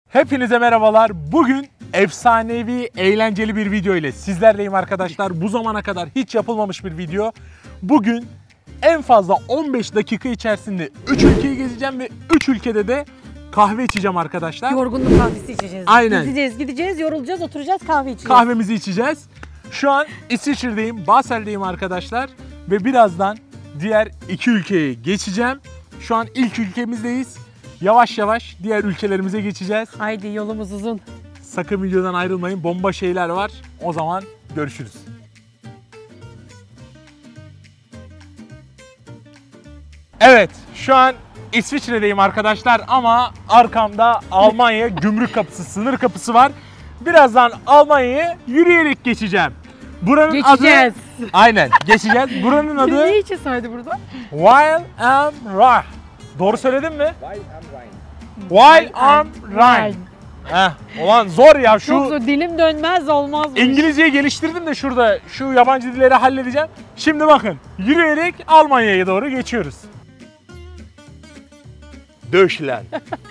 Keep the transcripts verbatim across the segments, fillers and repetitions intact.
Hepinize merhabalar. Bugün efsanevi, eğlenceli bir video ile sizlerleyim arkadaşlar. Bu zamana kadar hiç yapılmamış bir video. Bugün en fazla on beş dakika içerisinde üç ülkeyi gezeceğim ve üç ülkede de kahve içeceğim arkadaşlar. Yorgunluk kahvesi içeceğiz. Aynen. Gideceğiz, gideceğiz, yorulacağız, oturacağız, kahve içeceğiz. Kahvemizi içeceğiz. Şu an İsviçre'deyim, Basel'deyim arkadaşlar. Ve birazdan diğer iki ülkeye geçeceğim. Şu an ilk ülkemizdeyiz. Yavaş yavaş diğer ülkelerimize geçeceğiz. Haydi yolumuz uzun. Sakın videodan ayrılmayın. Bomba şeyler var. O zaman görüşürüz. Evet, şu an İsviçre'deyim arkadaşlar ama arkamda Almanya gümrük kapısı, sınır kapısı var. Birazdan Almanya'ya yürüyerek geçeceğim. Buranın Geçeceğiz. adı... Aynen, geçeceğiz. Buranın adı... Ne için saydı burada? Wild am Rhine. Doğru söyledim mi? Wild am Rhine. Wild am Rhine. Heh, ulan zor ya şu... Çok zor, dilim dönmez olmaz. İngilizceyi geliştirdim de şurada şu yabancı dilleri halledeceğim. Şimdi bakın, yürüyerek Almanya'ya doğru geçiyoruz. Deutschland.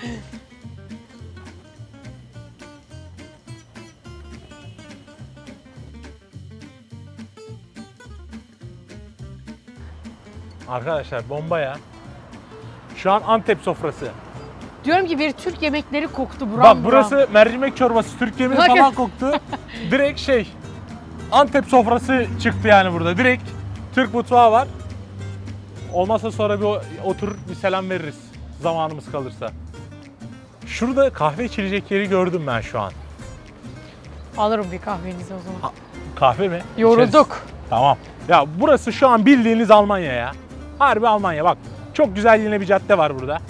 Arkadaşlar bomba ya. Şu an Antep sofrası. Diyorum ki bir Türk yemekleri koktu buram Bak buram. burası mercimek çorbası, Türk yemeği Bakın. falan koktu. Direkt şey, Antep sofrası çıktı yani burada. Direkt Türk mutfağı var. Olmazsa sonra bir oturur bir selam veririz zamanımız kalırsa. Şurada kahve içilecek yeri gördüm ben şu an. Alırım bir kahvenizi o zaman. Ha, kahve mi? Yorulduk. İçeriz. Tamam. Ya burası şu an bildiğiniz Almanya ya. Harbi Almanya bak. Çok güzel yine bir cadde var burada.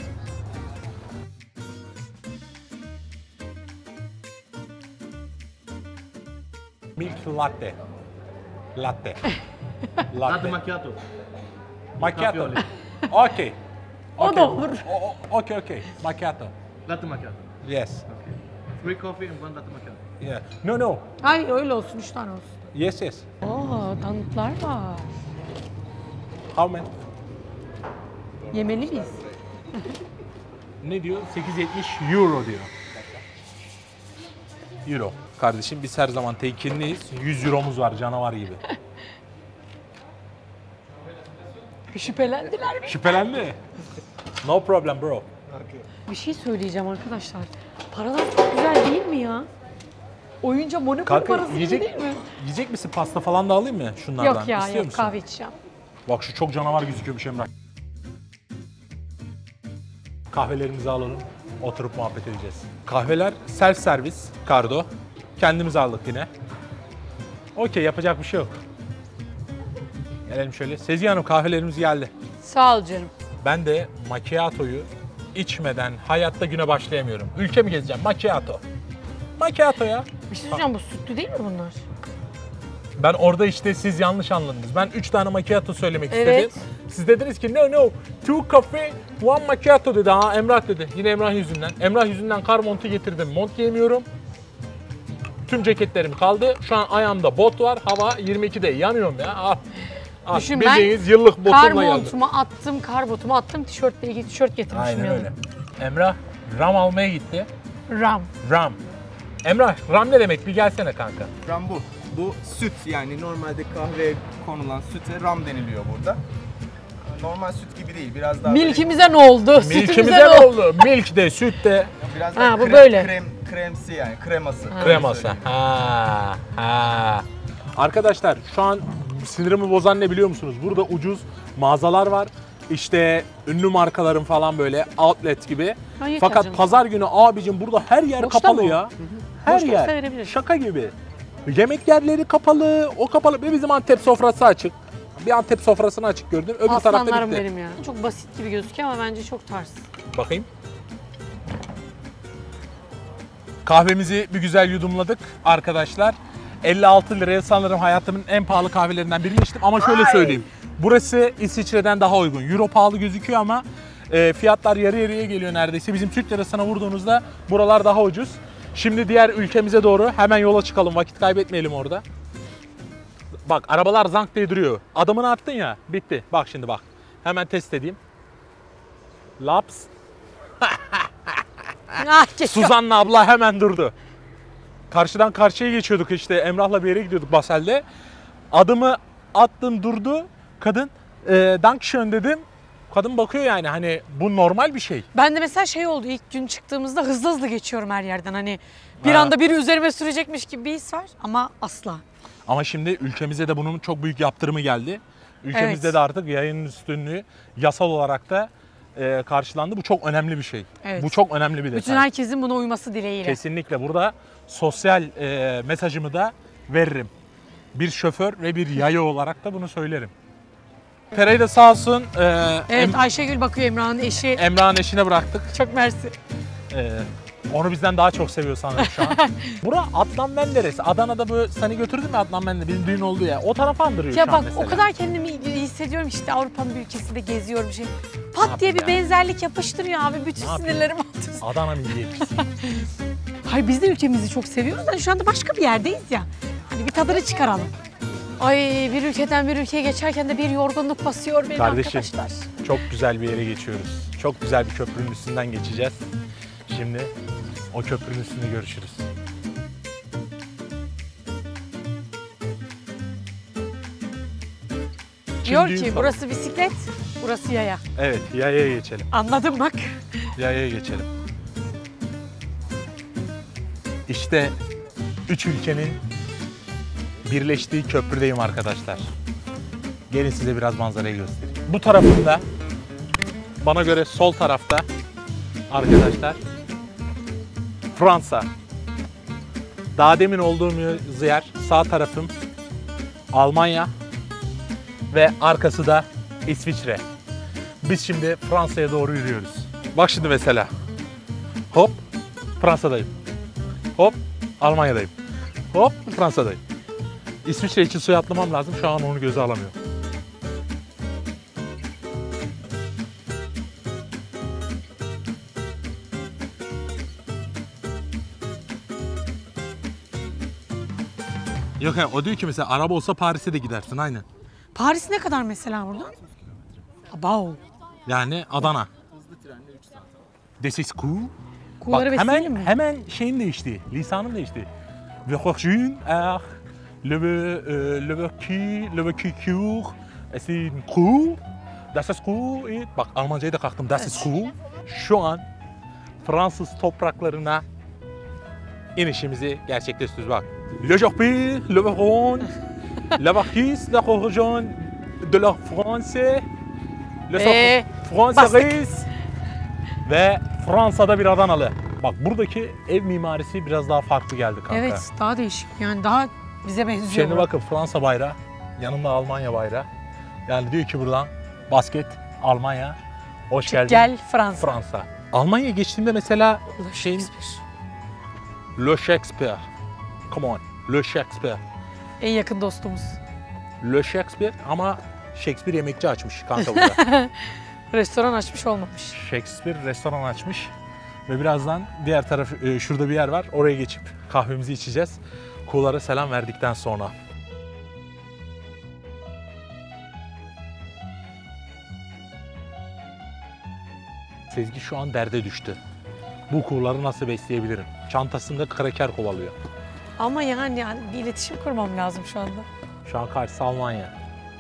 Milk latte. Latte. Latte macchiato. Macchiato. Okay. O da olur. O- o- Okay, okay. Macchiato. Latte macchiato. Yes. Okay. Three coffee and one latte macchiato. Yeah. No, no. Hayır öyle olsun, üç tane olsun. Yes, yes. Oo, tanıtlar var. How many? Yemeli miyiz? Ne diyor? sekiz yetmiş euro diyor. Euro. Kardeşim biz her zaman tekinliyiz. yüz euromuz var canavar gibi. Şüphelendiler mi? Şüphelendi. No problem bro. Bir şey söyleyeceğim arkadaşlar. Paralar çok güzel değil mi ya? Oyunca Monopoly Kanka parası gibi yiyecek, değil mi? yiyecek misin? Pasta falan da alayım mı şunlardan? Yok ya, İstiyor yok, musun? kahve içeceğim. Bak şu çok canavar gözüküyormuş Emrah. Kahvelerimizi alalım. Oturup muhabbet edeceğiz. Kahveler self servis, kardo. Kendimiz aldık yine. Okey, yapacak bir şey yok. Gelelim şöyle. Sezgi Hanım kahvelerimiz geldi. Sağ ol canım. Ben de macchiato'yu içmeden hayatta güne başlayamıyorum. Ülkemi gezeceğim. Macchiato. Macchiato ya. Bir şey söyleyeceğim, bu sütlü değil mi bunlar? Ben orada işte siz yanlış anladınız. Ben üç tane macchiato söylemek Evet. istedim. Siz dediniz ki no no, two coffee, one macchiato dedi. Ha Emrah dedi. Yine Emrah yüzünden. Emrah yüzünden kar montu getirdim. Mont giyemiyorum. Tüm ceketlerim kaldı. Şu an ayağımda bot var. Hava yirmi ikide yanıyorum ya. Ah. Ah, Düşün, ben bildiğiniz yıllık Kar botumla geldim. montumu attım, kar botumu attım, tişörtle ilgili tişört getirmişim Aynen yanıma. öyle. Emrah ram almaya gitti. Ram. Ram. Emrah ram ne demek? Bir gelsene kanka. Ram bu. Bu süt, yani normalde kahveye konulan süte ram deniliyor burada. Normal süt gibi değil, biraz daha Milkimize ne oldu? Sütümüze Milkimize ne ne oldu? oldu? Milk de, süt de, böyle, biraz daha Ha, bu krem, böyle. krem, kremsi yani kreması. kreması. Ha, ha. Arkadaşlar şu an sinirimi bozan ne biliyor musunuz? Burada ucuz mağazalar var. İşte ünlü markaların falan böyle outlet gibi. Ha, yeter Fakat canım. pazar günü abicim burada her yer Boşta kapalı mı? ya. Her Boşta olsa yer. verebiliriz. Şaka gibi. Yemek yerleri kapalı, o kapalı. Ve bizim Antep sofrası açık. Bir Antep sofrasını açık gördüm. Öbür tarafta Aslanlarım bitti. benim ya. Çok basit gibi gözüküyor ama bence çok tarz. Bakayım. Kahvemizi bir güzel yudumladık arkadaşlar. elli altı liraya sanırım hayatımın en pahalı kahvelerinden birini içtim. Ama şöyle söyleyeyim. Burası İsviçre'den daha uygun. Euro pahalı gözüküyor ama e, fiyatlar yarı yarıya geliyor neredeyse. Bizim Türk lirasına vurduğunuzda buralar daha ucuz. Şimdi diğer ülkemize doğru hemen yola çıkalım. Vakit kaybetmeyelim orada. Bak arabalar zank diye duruyor. Adımını attın ya, bitti. Bak şimdi bak. Hemen test edeyim. Laps. Ah, geliyor. Suzan'la abla hemen durdu. Karşıdan karşıya geçiyorduk işte. Emrah'la bir yere gidiyorduk Basel'de. Adımı attım durdu. Kadın e, Dankeschön dedim. Kadın bakıyor yani hani bu normal bir şey. Ben de mesela şey oldu, ilk gün çıktığımızda hızlı hızlı geçiyorum her yerden. Hani bir Ha. anda biri üzerime sürecekmiş gibi bir his var ama asla. Ama şimdi ülkemize de bunun çok büyük yaptırımı geldi. Ülkemizde Evet. de artık yayının üstünlüğü yasal olarak da e, karşılandı. Bu çok önemli bir şey. Evet. Bu çok önemli bir detay. Bütün herkesin buna uyması dileğiyle. Kesinlikle burada sosyal e, mesajımı da veririm. Bir şoför ve bir yaya olarak da bunu söylerim. Pereira sağ olsun e, Evet, Em- Ayşegül bakıyor, Emrah'ın eşi. Emrah'ın eşine bıraktık. Çok mersi. E, onu bizden daha çok seviyor sanırım şu an. Bura Adnan Menderes. Adana'da bu seni götürdüm ya Adnan Menderes. Bizim düğün oldu ya. O tarafa andırıyor Ya şu an bak mesela. o kadar kendimi iyi hissediyorum işte, Avrupa'nın bir ülkesinde geziyorum şey. Pat Ne diye bir yapayım ya? benzerlik yapıştırıyor abi, bütün Ne yapayım? sinirlerim altı. Adana milliyetçisi. Hayır, biz de ülkemizi çok seviyoruz da şu anda başka bir yerdeyiz ya. Hani bir tadını çıkaralım. Ay, bir ülkeden bir ülkeye geçerken de bir yorgunluk basıyor beni Kardeşim. arkadaşlar. Çok güzel bir yere geçiyoruz. Çok güzel bir köprünün üstünden geçeceğiz. Şimdi o köprünün üstünde görüşürüz. Diyor Şimdi ki düğün burası bisiklet, burası yaya. salonu. Evet, yayaya geçelim. Anladım bak. Yayaya geçelim. İşte üç ülkenin birleştiği köprüdeyim arkadaşlar. Gelin size biraz manzarayı göstereyim. Bu tarafında, bana göre sol tarafta arkadaşlar Fransa. Daha demin olduğum yer sağ tarafım Almanya ve arkası da İsviçre. Biz şimdi Fransa'ya doğru yürüyoruz. Bak şimdi mesela. Hop Fransa'dayım. Hop Almanya'dayım. Hop Fransa'dayım. İsviçre için suya atlamam lazım. Şu an onu göze alamıyorum. Yok ya, o diyor ki mesela araba olsa Paris'e de gidersin aynen. Paris ne kadar mesela buradan? Abav. Yani Adana. This is cool. Kulları Bak, besleyelim hemen mi? hemen şeyin değişti. Lisanım değişti. We rejoignent er le euh, le qui le qui cure. Es ist cool. Das ist cool. Bak Almancayı da kalktım. Das ist cool. Şu an Fransız topraklarına inişimizi gerçekleştiriyoruz. Bak. Le Jopi, le Veron, la Marquise, la région de la France, le Ee, Français ve Fransa'da bir Adanalı. Bak buradaki ev mimarisi biraz daha farklı geldi kanka. Evet, daha değişik. Yani daha bize benziyor. Şimdi bu. bakın Fransa bayrağı, yanında Almanya bayrağı. Yani diyor ki buradan basket, Almanya, hoş geldin. Gel Fransa. Fransa. Almanya'ya geçtiğimde mesela Le şeyin Shakespeare. Le Shakespeare. Come on. Le Shakespeare. En yakın dostumuz. Le Shakespeare ama Shakespeare yemekçi açmış kanka burada. Restoran açmış olmamış. Shakespeare restoran açmış ve birazdan diğer taraf e, şurada bir yer var. Oraya geçip kahvemizi içeceğiz. Kuğulara selam verdikten sonra. Sezgi şu an derde düştü. Bu kuğuları nasıl besleyebilirim? Çantasında kraker kovalıyor. Ama yani, yani bir iletişim kurmam lazım şu anda. Şu an karşısı Almanya.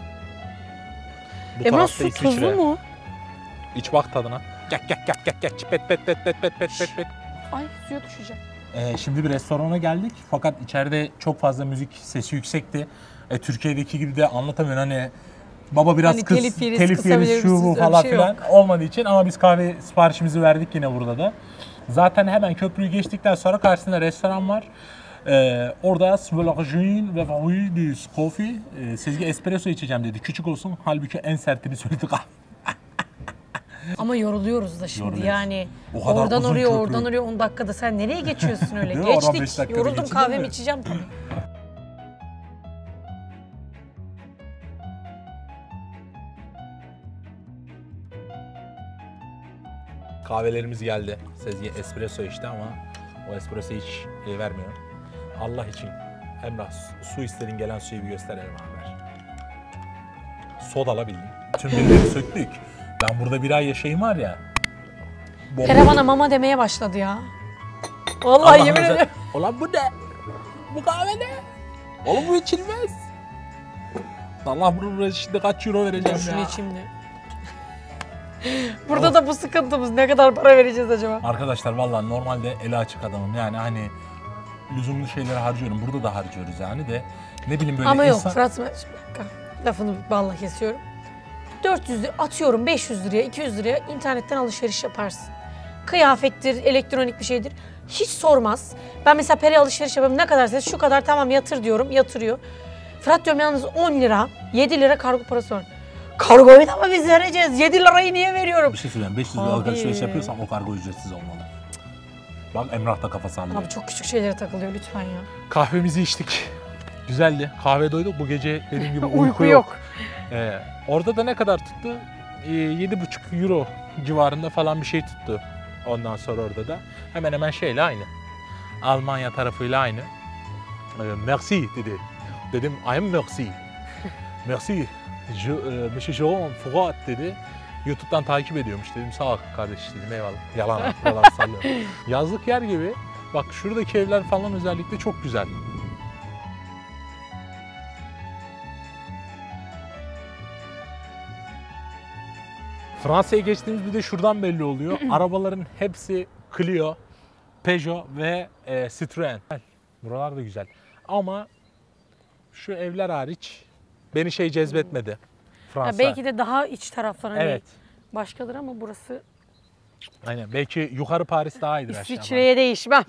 Bu Emrah, tarafta su İsviçre. tuzlu mu? İç bak tadına. Gel gel gel gel gel. Pet pet pet pet pet pet pet pet. Ay, suya düşeceğim. Ee, şimdi bir restorana geldik fakat içeride çok fazla müzik sesi yüksekti. E, Türkiye'deki gibi de anlatamıyorum hani baba biraz Hani kız, telif yeriz, telif kısabilir yeriz şu bu misiniz? Öyle falan bir şey filan olmadığı için ama biz kahve siparişimizi verdik yine burada da. Zaten hemen köprüyü geçtikten sonra karşısında restoran var. Ee, orada Svelagin ve Vahui du Coffee. Ee, Sezgi espresso içeceğim dedi. Küçük olsun halbuki en sertini söyledi kahve. Ama yoruluyoruz da şimdi Yoruluyoruz. yani. O kadar Oradan uzun oraya, köprü. oradan oraya on dakikada sen nereye geçiyorsun öyle? Değil mi? Oradan beş Geçtik. dakikada Yoruldum, geçilir kahvemi mi? içeceğim tabii. Kahvelerimiz geldi. Sezgi espresso içti ama o espresso hiç e, vermiyor. Allah için Emrah su istedin, gelen suyu bir gösterelim abi. Sodalı bildin. Tüm birileri söktük. Ben burada bir ay yaşayayım var ya. Pere bana mama demeye başladı ya. Vallahi yemin özel- ederim. Ulan bu ne? Bu kahve ne? Oğlum bu içilmez. Allah bunu şimdi kaç euro vereceğim Şunu ya. içeyim de. Burada da bu sıkıntımız. Ne kadar para vereceğiz acaba? Arkadaşlar vallahi normalde eli açık adamım. Yani hani lüzumlu şeyleri harcıyorum. Burada da harcıyoruz yani de. Ne bileyim böyle Ama yok insan... Fırat, bir dakika. Lafını balla kesiyorum. dört yüz lira atıyorum, beş yüz liraya, iki yüz liraya internetten alışveriş yaparsın. Kıyafettir, elektronik bir şeydir. Hiç sormaz. Ben mesela Peri alışveriş yapıyorum. Ne kadarsa şu kadar tamam yatır diyorum. Yatırıyor. Fırat diyorum yalnız on lira, yedi lira kargo parası var. Kargoyu da mı biz vereceğiz? yedi lirayı niye veriyorum? Bir şey söyleyeyim. beş yüz lira Abi. alışveriş yapıyorsan o kargo ücretsiz olmalı. Bak Emrah da kafa sallıyor. Abi çok küçük şeylere takılıyor lütfen ya. Kahvemizi içtik. Güzeldi. Kahve doyduk. Bu gece dediğim gibi uyku, Uyku yok. yok. Ee, orada da ne kadar tuttu? Ee, yedi buçuk euro civarında falan bir şey tuttu. Ondan sonra orada da hemen hemen şeyle aynı. Almanya tarafıyla aynı. Ee, merci dedi. Dedim I am merci. Merci. Je, e, Monsieur Jérôme Fourat dedi. YouTube'dan takip ediyormuş dedim. Sağ ol kardeş dedim. Eyvallah. Yalan. Yalan sallıyorum. Yazlık yer gibi. Bak şuradaki evler falan özellikle çok güzel. Fransa'ya geçtiğimiz bir de şuradan belli oluyor. Arabaların hepsi Clio, Peugeot ve e, Citroen. Buralar da güzel. Ama şu evler hariç beni şey cezbetmedi. Fransa. Ya belki de daha iç taraflar hani Evet. başkadır ama burası Aynen. Belki yukarı Paris daha iyidir aşağıdan. İsviçre'ye değişmem.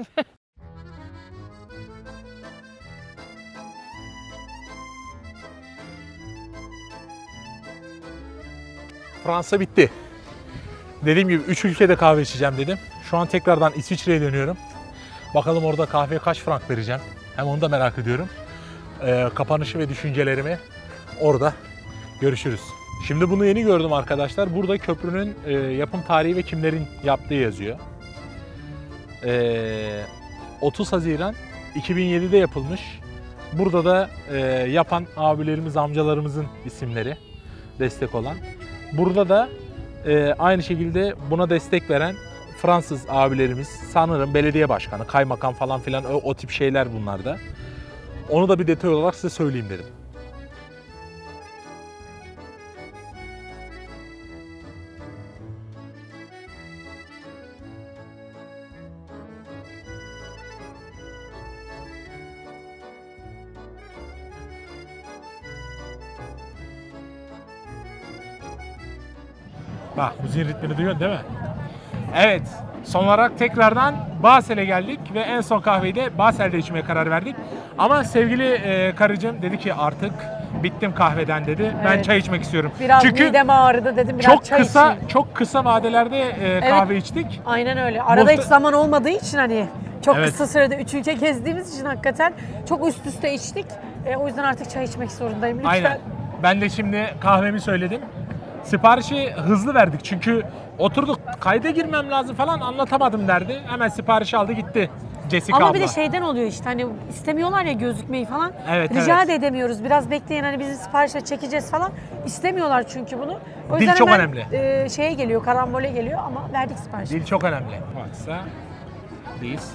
Fransa bitti. Dediğim gibi üç ülkede kahve içeceğim dedim. Şu an tekrardan İsviçre'ye dönüyorum. Bakalım orada kahveye kaç frank vereceğim. Hem onu da merak ediyorum. Ee, kapanışı ve düşüncelerimi orada görüşürüz. Şimdi bunu yeni gördüm arkadaşlar. Burada köprünün e, yapım tarihi ve kimlerin yaptığı yazıyor. Ee, otuz Haziran iki bin yedide yapılmış. Burada da e, yapan abilerimiz, amcalarımızın isimleri destek olan. Burada da e, aynı şekilde buna destek veren Fransız abilerimiz, sanırım belediye başkanı, kaymakam falan filan o, o tip şeyler bunlar da. Onu da bir detay olarak size söyleyeyim dedim. Bak müziğin ritmini duyuyorsun değil mi? Evet, son olarak tekrardan Basel'e geldik ve en son kahveyi de Basel'de içmeye karar verdik. Ama sevgili e, karıcığım dedi ki artık bittim kahveden dedi. Ben Evet. çay içmek istiyorum. Biraz Çünkü midem ağrıdı dedim biraz çok çay kısa içeyim. çok kısa vadelerde e, kahve içtik. Aynen öyle. Arada Muhte- hiç zaman olmadığı için hani çok Evet. kısa sürede üç ülke gezdiğimiz için hakikaten çok üst üste içtik. E, o yüzden artık çay içmek zorundayım lütfen. Aynen. Ben de şimdi kahvemi söyledim. Siparişi hızlı verdik çünkü oturduk kayda girmem lazım falan anlatamadım derdi. Hemen siparişi aldı gitti Jessica Ama abla. bir de şeyden oluyor işte hani istemiyorlar ya gözükmeyi falan. Evet, Rica evet. da edemiyoruz. Biraz bekleyin hani bizim siparişle çekeceğiz falan. İstemiyorlar çünkü bunu. O Dil yüzden çok hemen, önemli. e, şeye geliyor, karambole geliyor ama verdik siparişi. Dil çok önemli. Varsa this.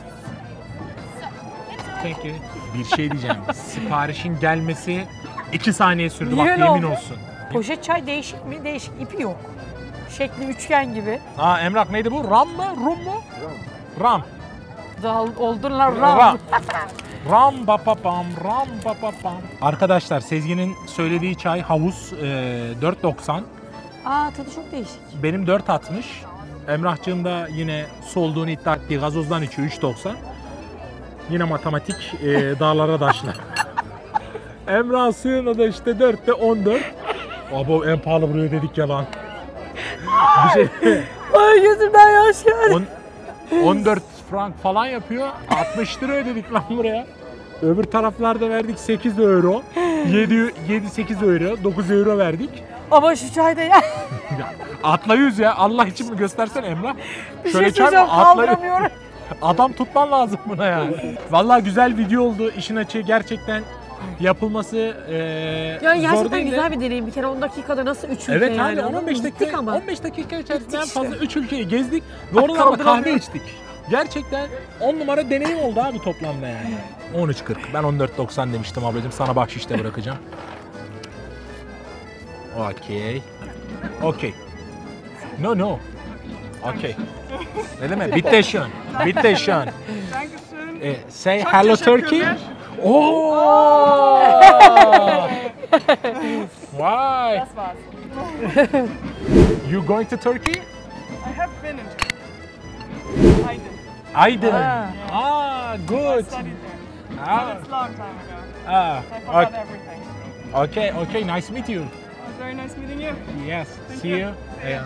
Thank you. Bir şey diyeceğim. Siparişin gelmesi iki saniye sürdü. Niye Bak öyle yemin oldu? olsun. Poşet çay değişik mi? Değişik. İpi yok. Şekli üçgen gibi. Aa Emrah neydi bu? Ram mı? Rum mu? Ram. Dal, oldular Ram. ram. Ram ba pa pam, ram ba pa pam. Arkadaşlar Sezgin'in söylediği çay havuz e, dört doksan. Aa tadı çok değişik. Benim dört altmış. Emrahcığım da yine su olduğunu iddia ettiği gazozdan içiyor üç doksan. Yine matematik e, dağlara taşlar. Emrah suyuna da işte dörtte on dört. Abo en pahalı buraya dedik ya lan. Bir şey Ay gözümden yaş geldi. on- on dört frank falan yapıyor. altmış lira ödedik lan buraya. Öbür taraflarda verdik sekiz euro. yedi sekiz euro. dokuz euro verdik. Ama şu çay da ya. Ya, atla yüz ya. Allah için mi göstersen Emrah? Bir Şöyle şey çay mı? söyleyeceğim Atla yüz. kaldıramıyorum. Adam tutman lazım buna yani. Vallahi güzel video oldu. İşin açığı gerçekten Yapılması e, Yani zor gerçekten değil de- güzel bir deneyim. Bir kere on dakikada nasıl üç ülke Evet yani. abi on on beş Gittik dakika ama. on beş dakika içerisinde en Gittik fazla işte. üç ülkeyi gezdik ve oralarda kahve kaldıramıyorum. içtik. Gerçekten on numara deneyim oldu abi toplamda yani. on üç kırk. Ben on dört doksan demiştim ablacığım. Sana bahşişte bırakacağım. Okey. Okey. No no. Okey. Ne demek? Bitte schön. Bitte schön. Dankeschön. Eh, say Çok hello teşekkürler. Turkey. Oh! Why? Das war's. You going to Turkey? I have been in Turkey. I did. Aydın. Ah. Ah, I good. studied there. Ah, But it's a long time ago. ah, I forgot okay, everything. okay, okay, nice to meet you. It was very nice meeting you. Yes, Thank see you. you. Yeah.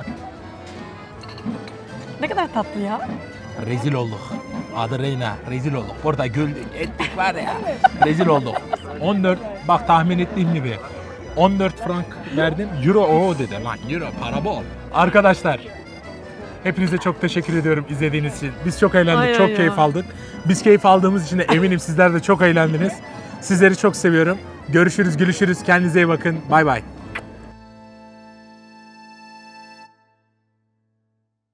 Ne kadar tatlı ya. Rezil olduk. Adı Reyna. Rezil olduk. Burada güldük, ettik var ya. Rezil olduk. on dört, bak tahmin ettiğim gibi. on dört frank verdim. Euro o dedi. Lan euro para bol. Arkadaşlar, hepinize çok teşekkür ediyorum izlediğiniz için. Biz çok eğlendik, Aynen çok ya. keyif aldık. Biz keyif aldığımız için de eminim sizler de çok eğlendiniz. Sizleri çok seviyorum. Görüşürüz, gülüşürüz. Kendinize iyi bakın. Bay bay.